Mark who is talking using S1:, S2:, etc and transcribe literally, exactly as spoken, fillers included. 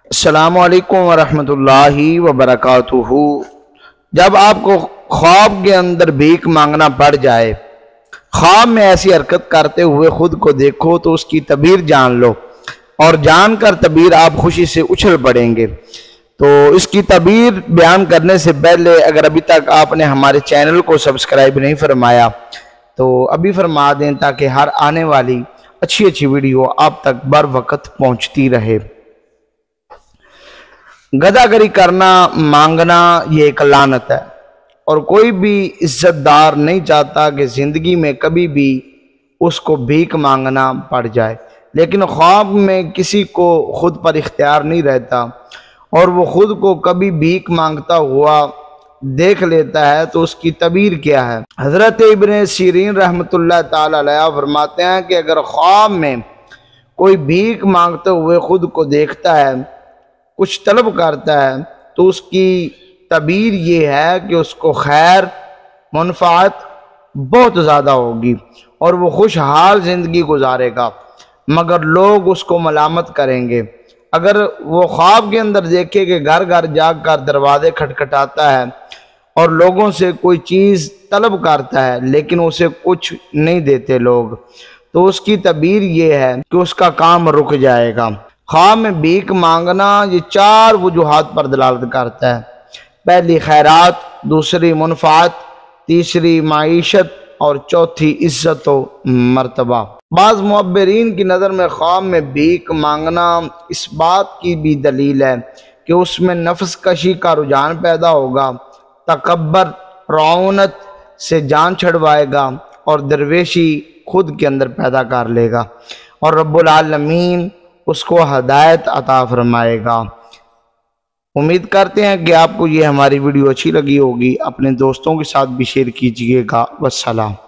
S1: السلام علیکم ورحمۃ اللہ وبرکاتہ۔ جب آپ کو خواب کے اندر بھیک مانگنا پڑ جائے، خواب میں ایسی حرکت کرتے ہوئے خود کو دیکھو تو اس کی تعبیر جان لو، اور جان کر تعبیر آپ خوشی سے اچھل پڑیں گے۔ تو اس کی تعبیر بیان کرنے سے پہلے اگر ابھی تک آپ نے ہمارے چینل کو سبسکرائب نہیں فرمایا تو ابھی فرما دیں، تاکہ ہر آنے والی اچھی اچھی ویڈیو آپ تک بر وقت پہنچتی رہے۔ گدھا گری کرنا، مانگنا یہ ایک لعنت ہے، اور کوئی بھی عزت دار نہیں چاہتا کہ زندگی میں کبھی بھی اس کو بھیک مانگنا پڑ جائے، لیکن خواب میں کسی کو خود پر اختیار نہیں رہتا اور وہ خود کو کبھی بھیک مانگتا ہوا دیکھ لیتا ہے تو اس کی تعبیر کیا ہے۔ حضرت ابن سیرین رحمۃ اللہ تعالی علیہ فرماتے ہیں کہ اگر خواب میں کوئی بھیک مانگتے ہوئے خود کو دیکھتا ہے، کچھ طلب کرتا ہے، تو اس کی تعبیر یہ ہے کہ اس کو خیر منفعت بہت زیادہ ہوگی اور وہ خوشحال زندگی گزارے گا، مگر لوگ اس کو ملامت کریں گے۔ اگر وہ خواب کے اندر دیکھے کہ گھر گھر جاگ کر دروازے کھٹکھٹاتا ہے اور لوگوں سے کوئی چیز طلب کرتا ہے لیکن اسے کچھ نہیں دیتے لوگ، تو اس کی تعبیر یہ ہے کہ اس کا کام رک جائے گا۔ خواب میں بھیک مانگنا یہ چار وجوہات پر دلالت کرتا ہے۔ پہلی خیرات، دوسری منفعت، تیسری معیشت اور چوتھی عزت و مرتبہ۔ بعض معبرین کی نظر میں خواب میں بھیک مانگنا اس بات کی بھی دلیل ہے کہ اس میں نفس کشی کا رجحان پیدا ہوگا، تکبر رعونت سے جان چھڑوائے گا اور درویشی خود کے اندر پیدا کر لے گا، اور رب العالمین اس کو ہدایت عطا فرمائے گا۔ امید کرتے ہیں کہ آپ کو یہ ہماری ویڈیو اچھی لگی ہوگی، اپنے دوستوں کے ساتھ بھی شیئر کیجئے گا۔ والسلام۔